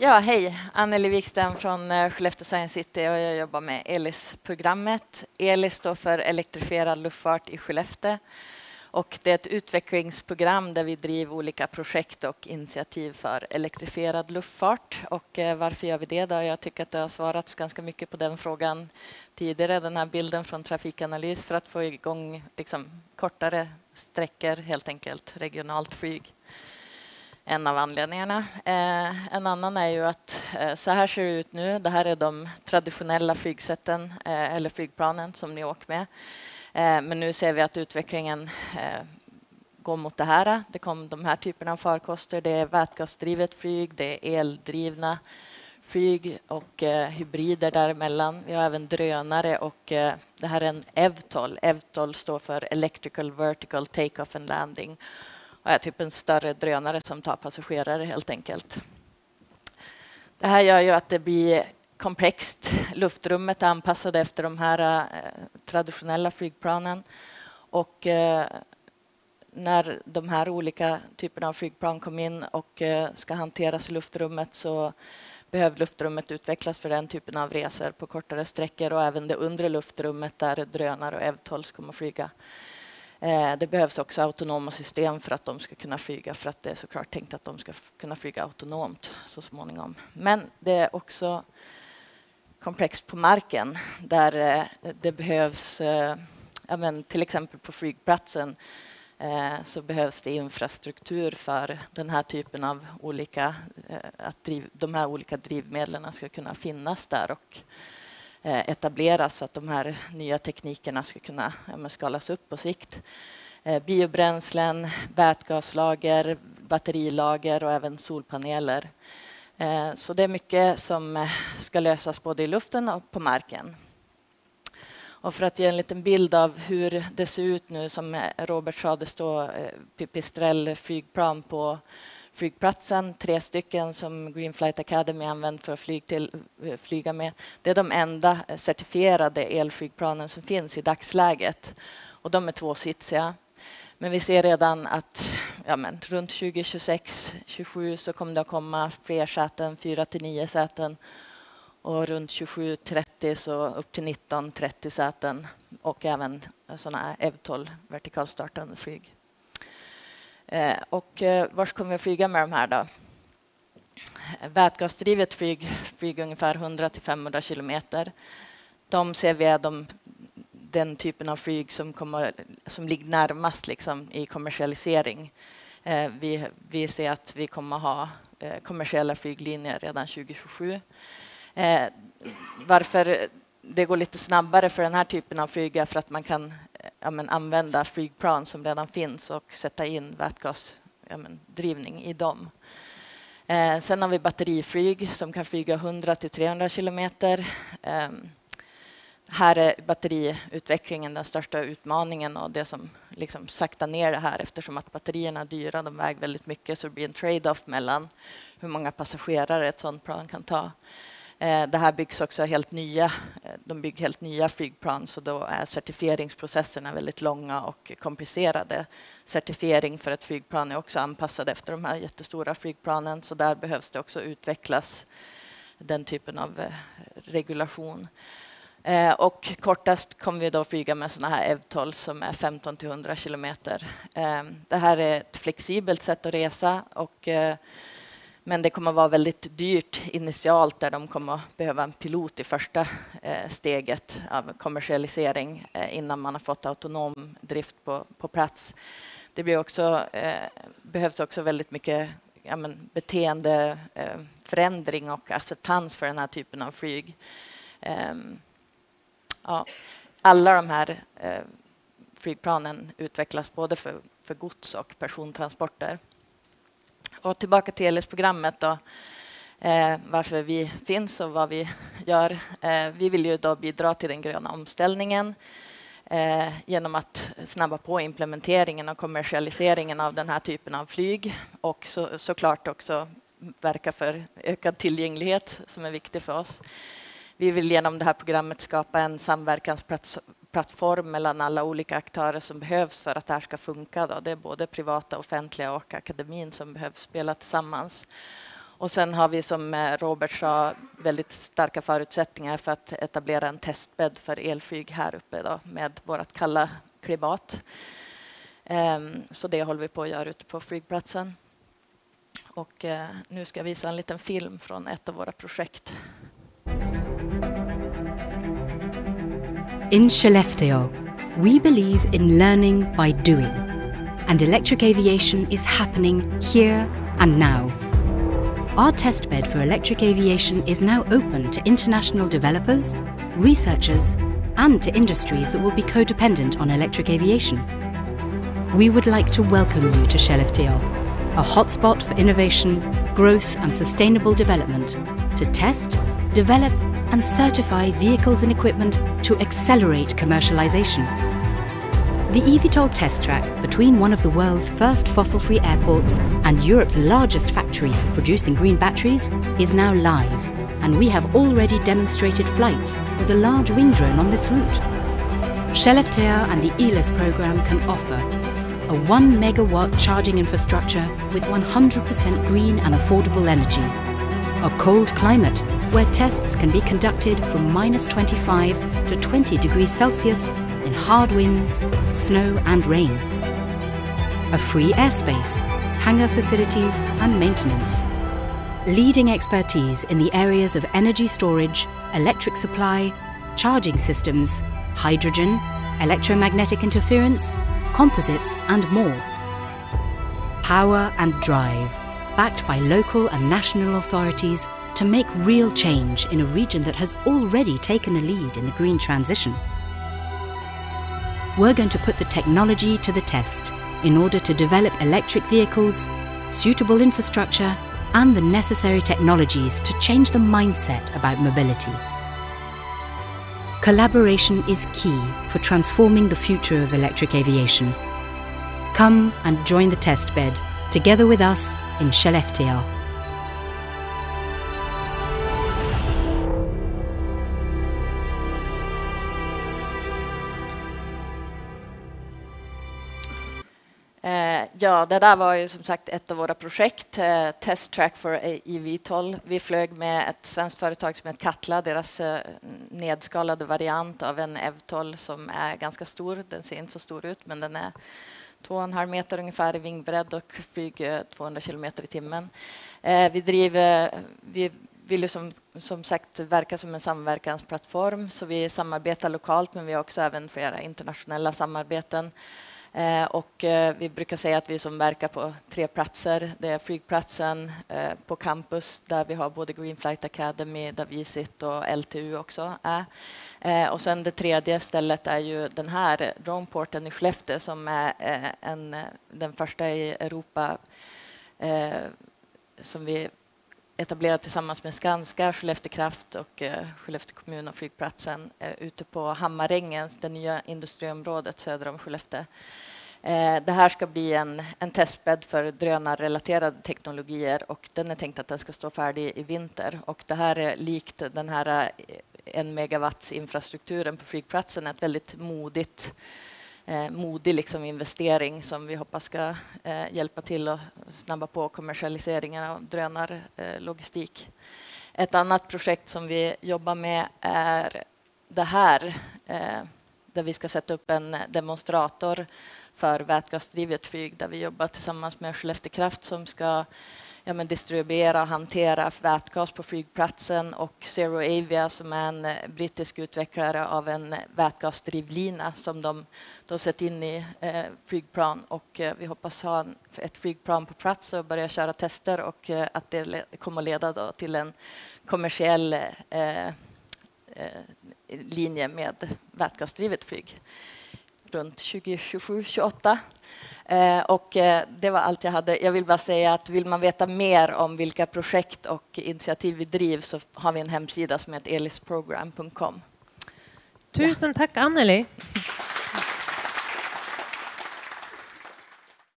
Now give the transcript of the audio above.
Ja, hej. Anneli Wikström från Skellefteå Science City och jag jobbar med ELIS-programmet. ELIS står för elektrifierad luftfart i Skellefteå. Och det är ett utvecklingsprogram där vi driver olika projekt och initiativ för elektrifierad luftfart. Och varför gör vi det då? Jag tycker att det har svarats ganska mycket på den frågan tidigare. Den här bilden från Trafikanalys för att få igång kortare sträckor, helt enkelt regionalt flyg. En av anledningarna. En annan är ju att så här ser det ut nu. Det här är de traditionella flygsätten eller flygplanen som ni åker med. Men nu ser vi att utvecklingen går mot det här. Det kom de här typerna av farkoster. Det är vätgasdrivet flyg, det är eldrivna flyg och hybrider däremellan. Vi har även drönare och det här är en EVTOL. EVTOL står för Electrical Vertical Takeoff and Landing. Och är typ en större drönare som tar passagerare helt enkelt. Det här gör ju att det blir komplext. Luftrummet är anpassat efter de här traditionella flygplanen. Och när de här olika typerna av flygplan kom in och ska hanteras i luftrummet så behöver luftrummet utvecklas för den typen av resor på kortare sträckor och även det undre luftrummet där drönare och EVTOLs kommer att flyga. Det behövs också autonoma system för att de ska kunna flyga, för att det är såklart tänkt att de ska kunna flyga autonomt så småningom. Men det är också komplext på marken där det behövs, till exempel på flygplatsen så behövs det infrastruktur för den här typen av olika, de här olika drivmedlen ska kunna finnas där och etableras så att de här nya teknikerna ska kunna skalas upp på sikt. Biobränslen, vätgaslager, batterilager och även solpaneler. Så det är mycket som ska lösas både i luften och på marken. Och för att ge en liten bild av hur det ser ut nu, som Robert sa, det står Pipistrel flygplan på flygplatsen, 3 stycken som Green Flight Academy använt för att flyga med. Det är de enda certifierade elflygplanen som finns i dagsläget. Och de är 2-sitsiga. Men vi ser redan att runt 2026-27 så kommer det att komma fler säten, 4-9 säten. Och runt 27-30 så upp till 19-30 säten. Och även sådana här EVTOL, vertikalstartande flyg. Och var kommer vi att flyga med de här då? Vätgasdrivet flyg ungefär 100-500 kilometer. De ser vi är den typen av flyg som ligger närmast i kommersialisering. Vi ser att vi kommer att ha kommersiella flyglinjer redan 2027. Varför det går lite snabbare för den här typen av flyg är för att man kan använda flygplan som redan finns och sätta in vätgasdrivning i dem. Sen har vi batteriflyg som kan flyga 100-300 kilometer. Här är batteriutvecklingen den största utmaningen och det som saktar ner det här, eftersom att batterierna är dyra, de väger väldigt mycket, så det blir en trade-off mellan hur många passagerare ett sådant plan kan ta. Det här byggs också de bygger helt nya flygplan, så då är certifieringsprocesserna väldigt långa och komplicerade. Certifiering för ett flygplan är också anpassad efter de här jättestora flygplanen, så där behövs det också utvecklas den typen av regulation. Och kortast kommer vi då flyga med såna här EVTOL som är 15-100 kilometer. Det här är ett flexibelt sätt att resa men det kommer att vara väldigt dyrt initialt, där de kommer att behöva en pilot i första steget av kommersialisering innan man har fått autonom drift på plats. Det behövs också väldigt mycket beteendeförändring och acceptans för den här typen av flyg. Alla de här flygplanen utvecklas både för gods och persontransporter. Och tillbaka till ELIS-programmet då. Varför vi finns och vad vi gör. Vi vill ju då bidra till den gröna omställningen genom att snabba på implementeringen och kommersialiseringen av den här typen av flyg. Och såklart också verka för ökad tillgänglighet som är viktig för oss. Vi vill genom det här programmet skapa en samverkansplattform mellan alla olika aktörer som behövs för att det här ska funka. Det är både privata, offentliga och akademin som behöver spela tillsammans. Och sen har vi, som Robert sa, väldigt starka förutsättningar för att etablera en testbädd för elflyg här uppe då, med vårt kalla klimat. Så det håller vi på att göra ute på flygplatsen. Och nu ska jag visa en liten film från ett av våra projekt. In Skellefteå, we believe in learning by doing, and electric aviation is happening here and now. Our testbed for electric aviation is now open to international developers, researchers, and to industries that will be codependent on electric aviation. We would like to welcome you to Skellefteå, a hotspot for innovation, growth and sustainable development, to test, develop and certify vehicles and equipment to accelerate commercialization. The eVTOL test track between one of the world's first fossil-free airports and Europe's largest factory for producing green batteries is now live, and we have already demonstrated flights with a large wing drone on this route. Skellefteå and the ELIS program can offer a 1 megawatt charging infrastructure with 100% green and affordable energy, a cold climate where tests can be conducted from -25 to 20 degrees Celsius in hard winds, snow and rain, a free airspace, hangar facilities and maintenance, leading expertise in the areas of energy storage, electric supply, charging systems, hydrogen, electromagnetic interference, composites and more. Power and drive, backed by local and national authorities to make real change in a region that has already taken a lead in the green transition. We're going to put the technology to the test in order to develop electric vehicles, suitable infrastructure, and the necessary technologies to change the mindset about mobility. Collaboration is key for transforming the future of electric aviation. Come and join the testbed together with us in Skellefteå. Ja, det där var ju som sagt ett av våra projekt, Test Track for eVTOL. Vi flög med ett svenskt företag som heter Katla, deras nedskalade variant av en eVTOL som är ganska stor. Den ser inte så stor ut, men den är 2,5 meter ungefär i vingbredd och flyger 200 kilometer i timmen. Vi vill ju som sagt verka som en samverkansplattform, så vi samarbetar lokalt, men vi har också även flera internationella samarbeten. Och vi brukar säga att vi som verkar på 3 platser. Det är flygplatsen, på campus där vi har både Green Flight Academy, där vi sitter, och LTU också är. Och sen det tredje stället är ju den här Droneporten i Skellefteå, som är den första i Europa som vi etablerat tillsammans med Skanska, Skellefteå Kraft och Skellefteå kommun och flygplatsen ute på Hammarängen, det nya industriområdet söder om Skellefteå. Det här ska bli en testbädd för drönarrelaterade teknologier, och den är tänkt att den ska stå färdig i vinter. Och det här är likt den här 1 megawatts infrastrukturen på flygplatsen, ett väldigt modig liksom investering som vi hoppas ska hjälpa till att snabba på kommersialiseringen av drönarlogistik. Ett annat projekt som vi jobbar med är det här, där vi ska sätta upp en demonstrator för vätgasdrivet flyg, där vi jobbar tillsammans med Skellefteå Kraft som ska distribuera och hantera vätgas på flygplatsen, och Zero Avia som är en brittisk utvecklare av en vätgasdrivlina som de då sätter in i flygplan, och vi hoppas ha ett flygplan på plats och börja köra tester, och att det kommer att leda då till en kommersiell linje med vätgasdrivet flyg runt 2027-28. Och det var allt jag hade. Jag vill bara säga att vill man veta mer om vilka projekt och initiativ vi driver, så har vi en hemsida som heter elisprogram.com. Tusen tack, Anneli.